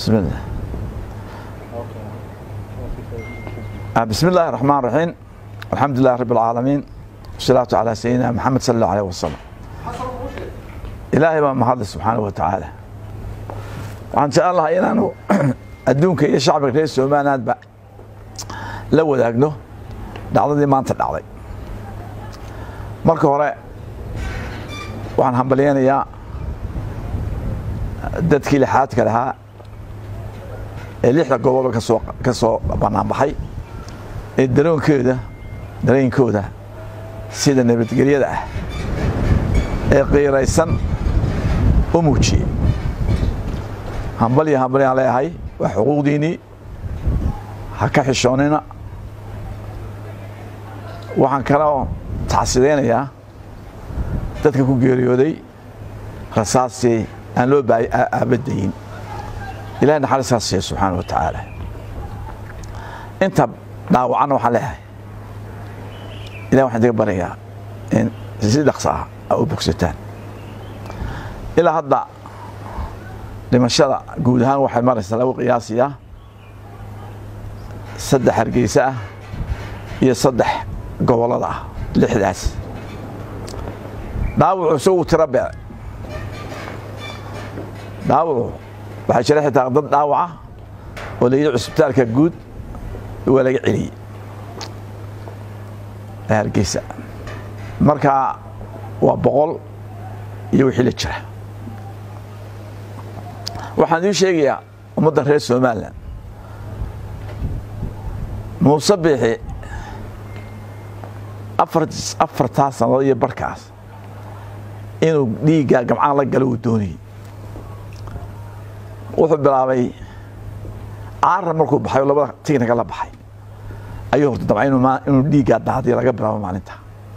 بسم الله. بسم الله الرحمن الرحيم. الحمد لله رب العالمين والصلاة على سيدنا محمد صلى الله عليه وسلم. إلهي ما هذا سبحانه وتعالى. وإن شاء الله إنه أدونك يا شعب الرئيس وما ندبع لو ذاقنه دعضي ما أنت دعضي. مركو وراء وعن همبليان يا dadkii lixaadka lahaa ee lixda gobol ka soo banaan baxay ee dareenkooda sida nabadgelyada ah ee qiiraysan u muujiyay hambaliyaan leeyahay waa xuquuqdiini ha ka xishoonina waxaan kaloo tacsideynayaa dadka ku geeriyooday rasaasii أن لو أبدين إلى أن حرس السيد سبحانه وتعالى أنت دعوا عنه وحلها إلى واحد يقبرها إن زيد أقصاها أو بوكستان إلى هذا لما شرع جودها واحد مرة لو قياسية صدح رقيسة يصدح قولها الإحداث دعوا سووا تربع داوعوا waxay sharaxay dad daawaca oo leeyahay cusbitaalka guud waa laga celiyay Hargeysa marka waa 100 iyo wixii la jira waxaan u sheegayaa ummadda reer Soomaaliland muusabixi afar sano iyo barkaas inuu dhiiga gamcaan la galo doonay wuxuu bilaabay caar markuu baxay labada tignaga la baxay ayuu horta dabcan inuu dhiiga daadii laga bilaabo maalinta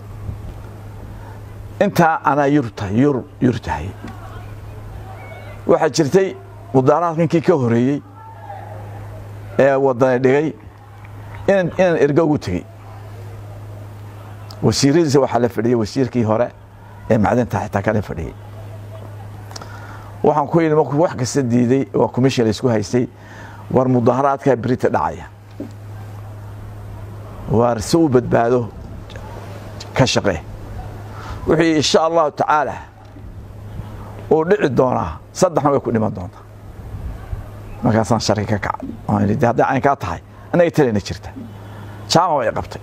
inta ana yurtahay waxa jirtay wadaaraadkii ka horeeyay ee wadada dhigay in ergo ugu tagay wasiiradiisa waxa la fadhiyay wasiirkii hore ee macdanta xitaa kala fadhiyay waxaan ku yiri markuu wax ka diiday oo commission isku haystay war mudaharaadka Brita dhacaya war soo badbaado ka shaqee wixii insha Allah taala oo dhici doona saddexna way ku dhiman doonta markaasaan sharika ka oo inay hadda aan ka tahay anay talina jirta jaama way qabtay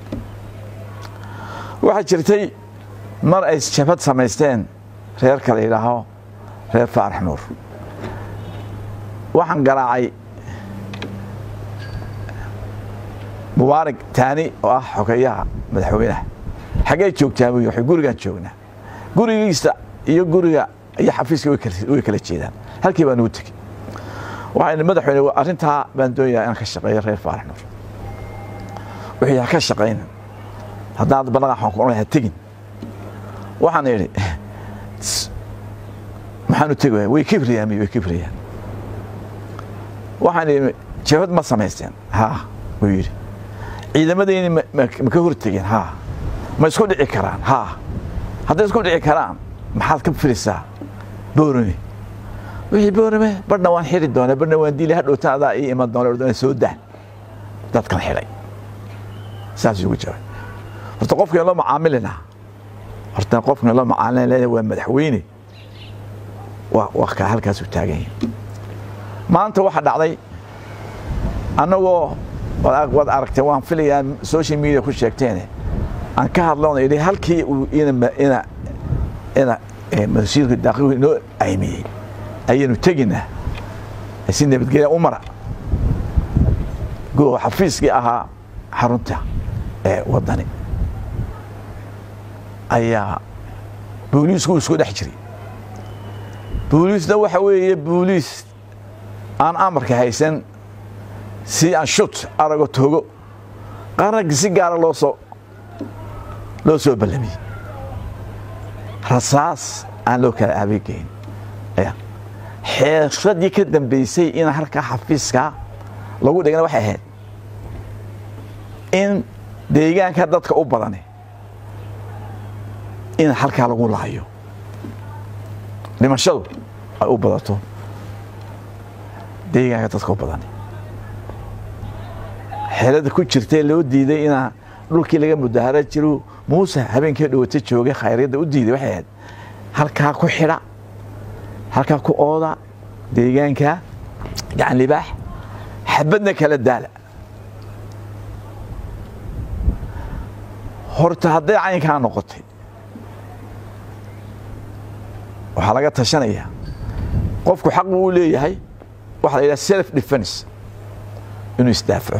waxa jirtay mar ay jabad samaysteen reer kale ilaaho reer Faarax Nuur waxaan garaacay Mubaarak taani oo ah xogayaha madaxweynaha xagee joogtaa waxay gurigan joognaa gurigiisa iyo guriga iyo xafiiska way kala jeedaan halkii baan u tagay waxaan madaxweyne arinta baan doonayaa in ka shaqeeyo reer Faarax Nuur wixii ka shaqeeyna hadda banaga waxaan ku onahay tagin waxaan yiri maxaanu tagay way kibriyaan waxaan jabad ma sameysteen ha way yiri ciidamadeeni ma ka hortageen ha ma isku dhici karaan ha hadda isku dhici karaan maxaad ka firisaa boorame wixii boorame badna waan xiri doonaa badna waan diilay hadhowtaada ay iman doonaa soo daa dadkan xiray saas ugu jawaab horta qofka la macaamilina waa madaxweyne وقت هالكاس وتاجين ما أنت واحد علي أنا وضع أركتوان في لي سوشيال ميديا كل شيء تاني أنا كهر لون إلي هالكي إنا مسير الداخلي إنه أيمي أينو تجينا السنة بتجي أمرا جو حفيز جاها حرنته وضني أيها بوليس كل حجري بوليس ده waxa weeye بوليس aan amarka haysan si aan shot arago togo qarag si gaar loo soo balami rasaas aan loo kala abeegeen xeesadii ka dambeysay in halka xafiiska lagu dhigana waxa ahayd in deegaanka dadka u badan in halka lagu laayo dhimashadu ay u badato deegaanka dadka badan xeelada ku jirtay loo diiday in dhulkii laga mudaharaad jiro muuse habeenkii dhawata joogay khayriyada u diiday waxay ahayd halkaa ku xidha halkaa ku ooda deegaanka gacan libaax xabadna kala daala horta hadday caynkaa noqotay waxaa laga tashanaya qofku xaq uu leeyahay waxa la yidhaha self defense inuu isdaafaco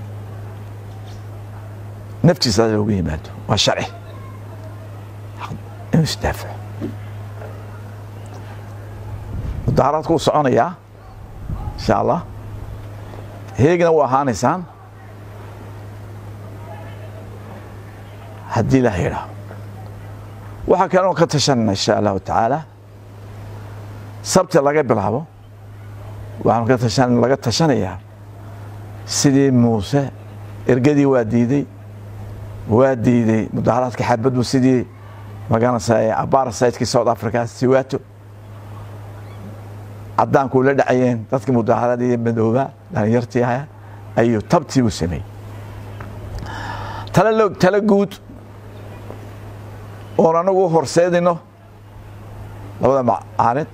naftiisa loogu yimaado waa sharci inuu isdaafaco mudaharaadku u soconayaa insha allah heegna u ahaanaysaan haddii la yidhaaho waxaa kaloo ka tashanayna insha allahu tacaala sabti laga bilaabo waxaanu laga tashanayaa sidii muuse ergadii waa diiday mudaharaadka xabaddu sidii magaranaysaa apartheidkii South Africa siwaato caddaanku la dhacayeen dadkii mudaharaadii madooba dhalinyartii ayuu tabtii u sameeyey tala guud oo anagu horseedino labada macaarid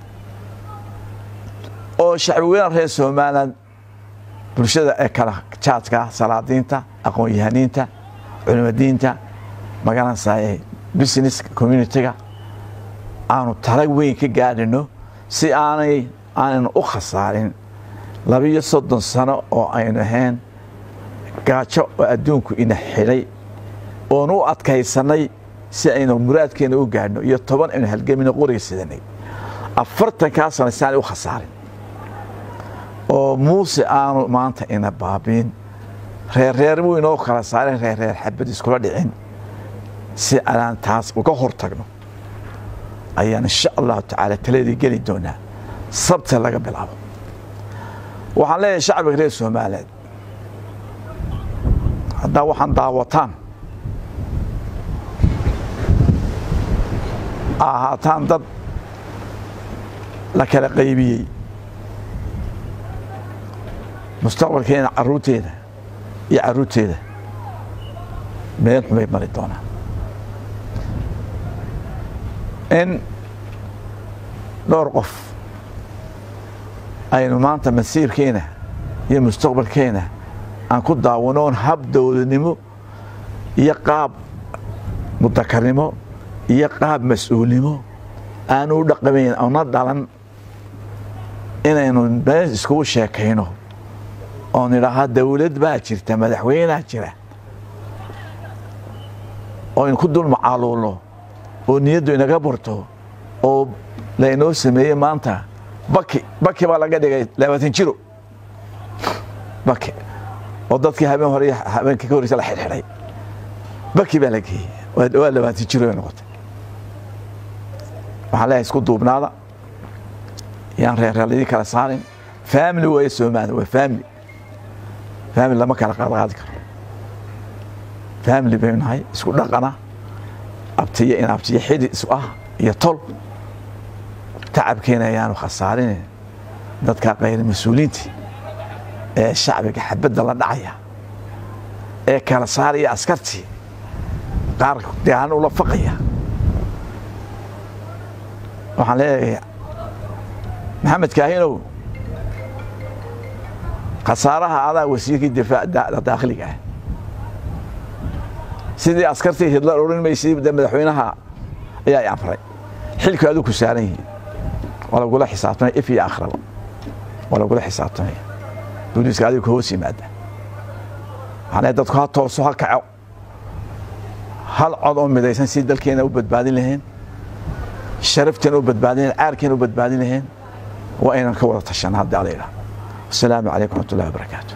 oo shacbiga reer Soomaaliland bulshada ee kala jaadka salaadiinta aqoon-yahaniinta culimadiinta magaranaysaa business community-ga aanu tala weyn ka gaadhino si aanan u khasaarin 32 sano oo aynu ahayn gaajo oo adduunku ina xidhay oo nu adkaysanay si aynu muraadkeena u gaadhno iyo 10 aynu halgamino qoriga sidanay 40 sano saan u khasaarin oo muuse aanu maanta ina baabiin reer muu inoo kala saareen reer xabad iskula dhicin si aan taas uga hortagno ayaan insha Allah taala taladeed gali doonaa sabta laga bilaabo waxaan leeyahay shacbiga reer Soomaaliyeed hadda waxaan daawataan ahaataan dad la kala qaybiyey mustaqbalkeena caruurteeda iyo caruurteeda meel xumay mari doonaa in dhowr qof aynu maanta masiirkeena iyo mustaqbalkeena aan ku daawanoon hab dowladnimo iyo qaab mutakarnimo iyo qaab mas'uulnimo aanu u dhaqamayn oo na dhalan inaynu been iskugu sheekayno oo nidhaha dawlad baa jirta madaxweynaha jira oo in ku dul macaaluulo oo niyaddu inaga burto oo la inoo sameeyey maanta baki baa laga dhigay 20 jiro baki oo dadkii habeen hore habeenkii ka horreysay la xidhay baki baa la geeyey waa 20 jiro noqotay waxaa la isku duubnaada yaan reeralidii kala saarin family way Soomaaliya waa family lama kala qaadi karo family baynahay isku dhaqana abtiye xidid isu iyo tol tacabkeena ayaanu khasaarin dadka qayr mas'uuliinti ee shacbiga xabadda la dhacaya ee kala saaraya askarti qaar deegaan u la faqaya waxaan leeyahay maxamed kaahinow khasaaraha adaa wasiirkii difaaca dakhliga sidii askartii Hitler oran maysay madaxweynaha ayaa amray xilkaadu ku saaran yahay wala gula xisaabtan ifi aakhira wala gula xisaabtan booliska adiga hoos yimaada waxaan dadku ha tooso ha kaco hal cod oo midaysan si dalkeena u badbaadin lahayn sharafteena u badbaadin caarkeena u badbaadin lahayn waa inaan ka wada tashanaa hadda alayna السلام عليكم ورحمة الله وبركاته.